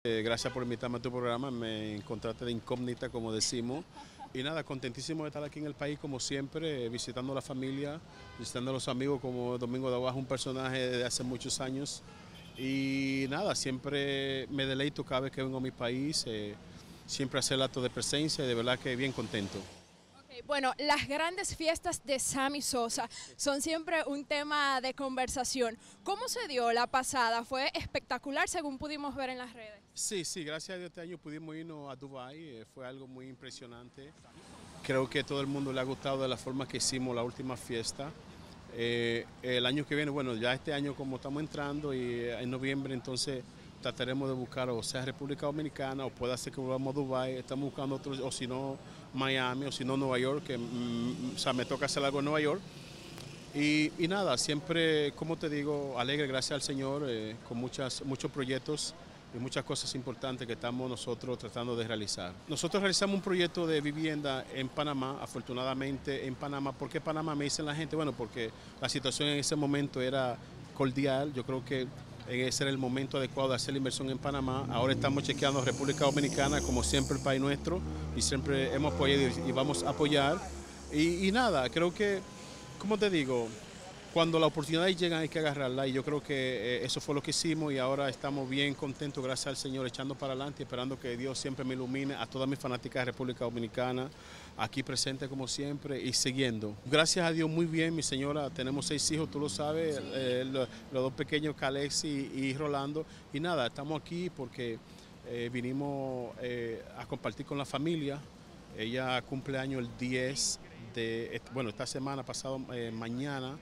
Gracias por invitarme a tu programa, me encontraste de incógnita, como decimos. Y nada, contentísimo de estar aquí en el país, como siempre, visitando a la familia, visitando a los amigos, como Domingo de Aguas, un personaje de hace muchos años. Y nada, siempre me deleito cada vez que vengo a mi país, siempre hacer el acto de presencia y de verdad que bien contento. Bueno, las grandes fiestas de Sammy Sosa son siempre un tema de conversación. ¿Cómo se dio la pasada? Fue espectacular según pudimos ver en las redes. Sí, gracias a Dios este año pudimos irnos a Dubái, fue algo muy impresionante. Creo que a todo el mundo le ha gustado de la forma que hicimos la última fiesta. El año que viene, bueno, ya este año como estamos entrando y en noviembre entonces trataremos de buscar o sea República Dominicana o puede ser que volvamos a Dubái, estamos buscando otros, o si no Miami o si no Nueva York, que o sea, me toca hacer algo en Nueva York. Y nada, siempre, como te digo, alegre, gracias al Señor, con muchos proyectos y muchas cosas importantes que estamos nosotros tratando de realizar. Nosotros realizamos un proyecto de vivienda en Panamá, afortunadamente en Panamá. ¿Por qué Panamá? Me dicen la gente, bueno, porque la situación en ese momento era cordial, yo creo que ese era el momento adecuado de hacer la inversión en Panamá. Ahora estamos chequeando República Dominicana, como siempre el país nuestro, y siempre hemos apoyado y vamos a apoyar. Y nada, creo que, como te digo, cuando las oportunidades llegan hay que agarrarla y yo creo que eso fue lo que hicimos y ahora estamos bien contentos, gracias al Señor, echando para adelante, esperando que Dios siempre me ilumine, a todas mis fanáticas de República Dominicana, aquí presente como siempre y siguiendo. Gracias a Dios muy bien, mi señora, tenemos 6 hijos, tú lo sabes, los 2 pequeños, Calexi y Rolando, y nada, estamos aquí porque vinimos a compartir con la familia. Ella cumple año el 10 de, bueno, esta semana, pasado mañana.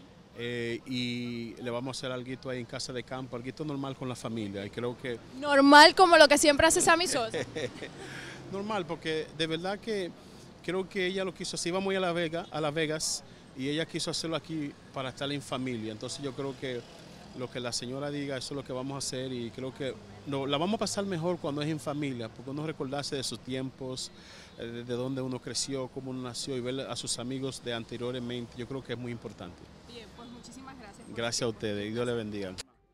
Y le vamos a hacer algo ahí en casa de campo, algo normal con la familia. Y creo que Normal como lo que siempre hace Sammy Sosa. normal, porque de verdad que creo que ella lo quiso así. Íbamos a Las Vegas, y ella quiso hacerlo aquí para estar en familia. Entonces yo creo que lo que la señora diga, eso es lo que vamos a hacer y creo que la vamos a pasar mejor cuando es en familia, porque uno recordarse de sus tiempos, de dónde uno creció, cómo uno nació y ver a sus amigos de anteriormente, yo creo que es muy importante. Bien, pues muchísimas gracias. Gracias a ustedes y Dios les bendiga.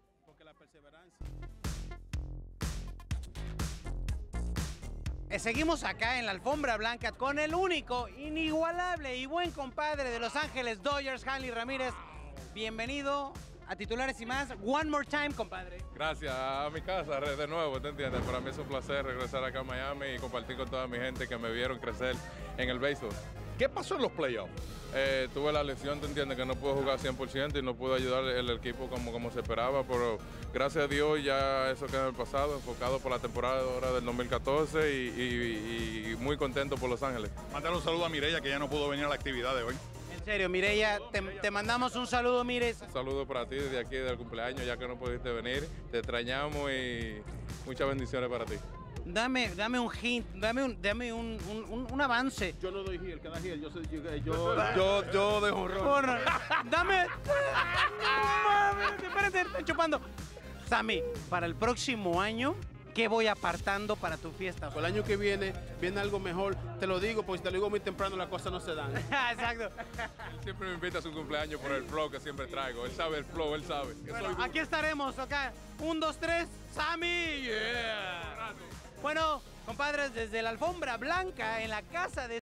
Seguimos acá en la alfombra blanca con el único, inigualable y buen compadre de Los Ángeles Dodgers, Hanley Ramírez. Bienvenido a Titulares y Más. One more time, compadre. Gracias, a mi casa de nuevo, ¿te entiendes? Para mí es un placer regresar acá a Miami y compartir con toda mi gente que me vieron crecer en el béisbol. ¿Qué pasó en los playoffs? Tuve la lesión, ¿te entiendes? Que no pude jugar 100% y no pude ayudar el equipo como se esperaba, pero gracias a Dios ya eso queda en el pasado, enfocado por la temporada ahora del 2014 y muy contento por Los Ángeles. Mándale un saludo a Mireya, que ya no pudo venir a la actividad de hoy. En serio, Mireya, te mandamos un saludo, Mires. Un saludo para ti desde aquí, del cumpleaños, ya que no pudiste venir. Te extrañamos y muchas bendiciones para ti. Dame un hint, dame un avance. Yo no doy heel, cada heel, yo dejo un ron. Dame. Espérate, estoy chupando. Sammy, para el próximo año, ¿qué voy apartando para tu fiesta? El año que viene algo mejor, te lo digo, porque si te lo digo muy temprano las cosas no se dan. Exacto. Él siempre me invita a su cumpleaños por el flow que siempre traigo. Él sabe el flow, él sabe. Bueno, aquí estaremos, acá. 1, 2, 3, Sammy. Yeah. Bueno, compadres, desde la alfombra blanca en la casa de